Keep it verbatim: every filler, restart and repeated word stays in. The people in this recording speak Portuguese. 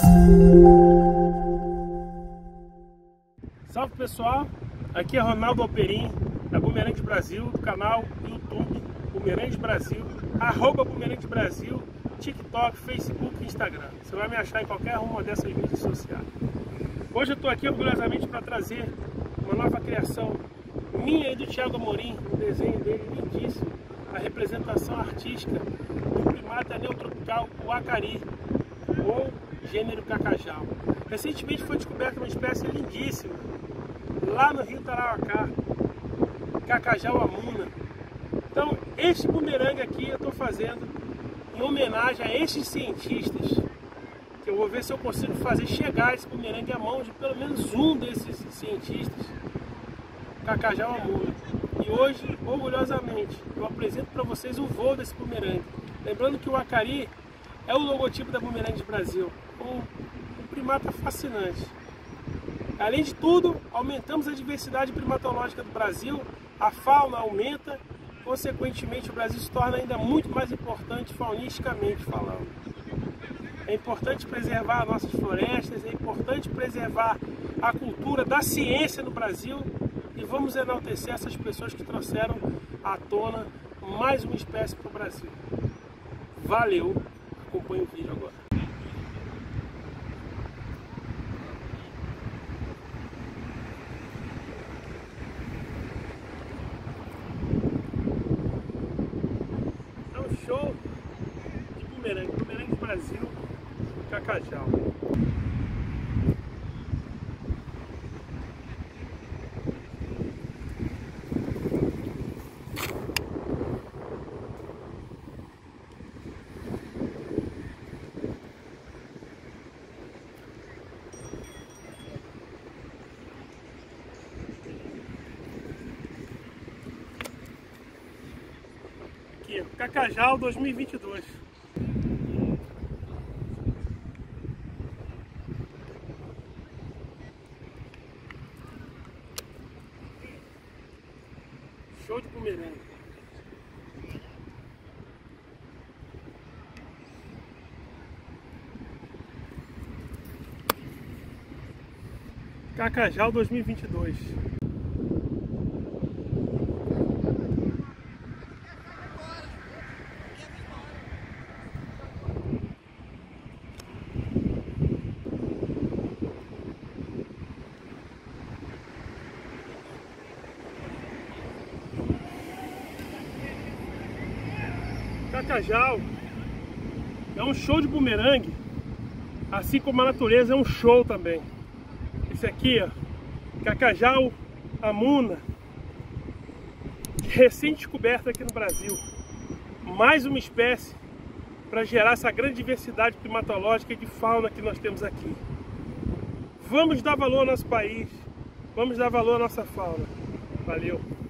Salve pessoal, aqui é Ronaldo Alperim, da Bumerangue Brasil, do canal YouTube Bumerangue Brasil, arroba Bumerangue Brasil, TikTok, Facebook e Instagram. Você vai me achar em qualquer uma dessas mídias sociais. Hoje eu estou aqui orgulhosamente para trazer uma nova criação minha e do Thiago Amorim, um desenho dele lindíssimo, a representação artística do primata neotropical, o acari, ou gênero cacajau. Recentemente foi descoberta uma espécie lindíssima lá no rio Tarauacá, cacajau amuna. Então, este bumerangue aqui eu estou fazendo em homenagem a estes cientistas, que eu vou ver se eu consigo fazer chegar esse bumerangue à mão de pelo menos um desses cientistas, cacajau amuna. E hoje, orgulhosamente, eu apresento para vocês o voo desse bumerangue. Lembrando que o acari é o logotipo da Bumerangue Brasil, um, um primata fascinante. Além de tudo, aumentamos a diversidade primatológica do Brasil, a fauna aumenta, consequentemente o Brasil se torna ainda muito mais importante faunisticamente falando. É importante preservar nossas florestas, é importante preservar a cultura da ciência no Brasil e vamos enaltecer essas pessoas que trouxeram à tona mais uma espécie para o Brasil. Valeu! Acompanhe o vídeo agora. É um show de bumerangue, Bumerangue Brasil, cacajau. Aqui, Cacajau dois mil e vinte e dois. Show de bumerangue. Cacajau dois mil e vinte e dois. Cacajau é um show de bumerangue, assim como a natureza é um show também. Esse aqui, ó, cacajau amuna, recém-descoberta aqui no Brasil. Mais uma espécie para gerar essa grande diversidade climatológica e de fauna que nós temos aqui. Vamos dar valor ao nosso país, vamos dar valor à nossa fauna. Valeu!